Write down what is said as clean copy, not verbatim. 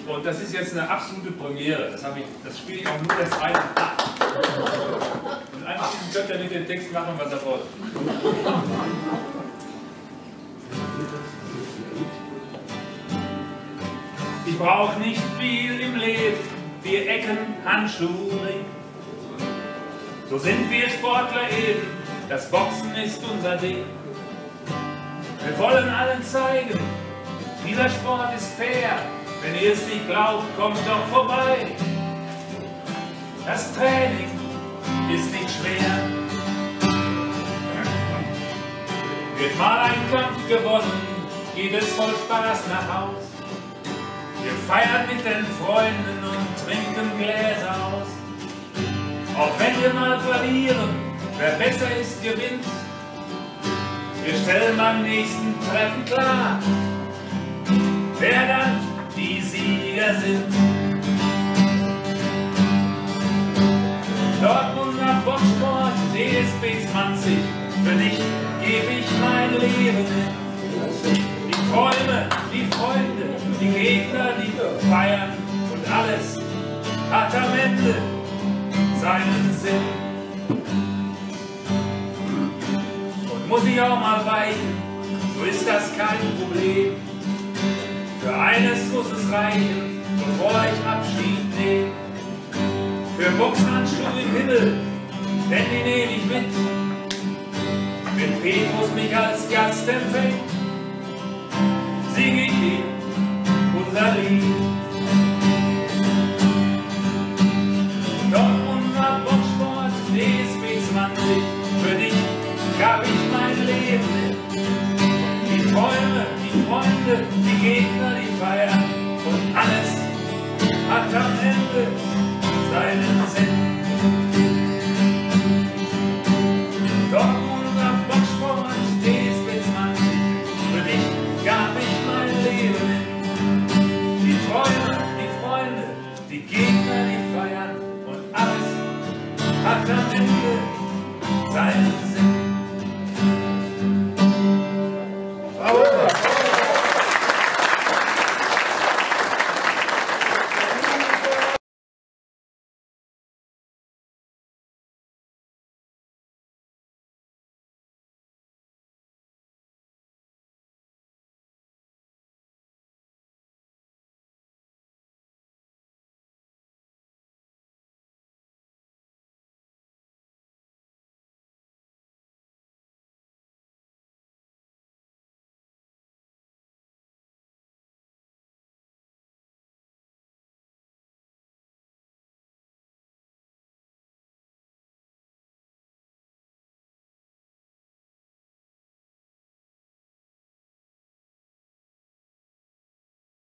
Und das ist jetzt eine absolute Premiere. Das spiele ich auch nur der zweiten Tag. Und anschließend könnt ihr mit dem Text machen, was ihr wollt. Ich brauche nicht viel im Leben, 4 Ecken, Handschuhe. So sind wir Sportler eben, das Boxen ist unser Ding. Wir wollen allen zeigen, dieser Sport ist fair. Wenn ihr es nicht glaubt, kommt doch vorbei. Das Training ist nicht schwer. Wird mal ein Kampf gewonnen, geht es voll Spaß nach Haus. Wir feiern mit den Freunden und trinken Gläser aus. Auch wenn wir mal verlieren, wer besser ist, gewinnt. Wir stellen beim nächsten Treffen klar, wer dann die Sieger sind. Dortmunder Boxsport, DSB 20, für dich gebe ich mein Leben. Die Träume, die Freunde, die Gegner, die feiern und alles hat am Ende seinen Sinn. Und muss ich auch mal weichen, so ist das kein Problem. Für eines muss es reichen, bevor ich Abschied nehme. Für Boxhandschuhe im Himmel, denn die nehme ich mit. Wenn Petrus mich als Gast empfängt, singe ich ihm unser Lied. Dortmunder Boxsport, DSB 20, für dich gab ich mein Leben. Die Träume, die Freunde, die Gegner,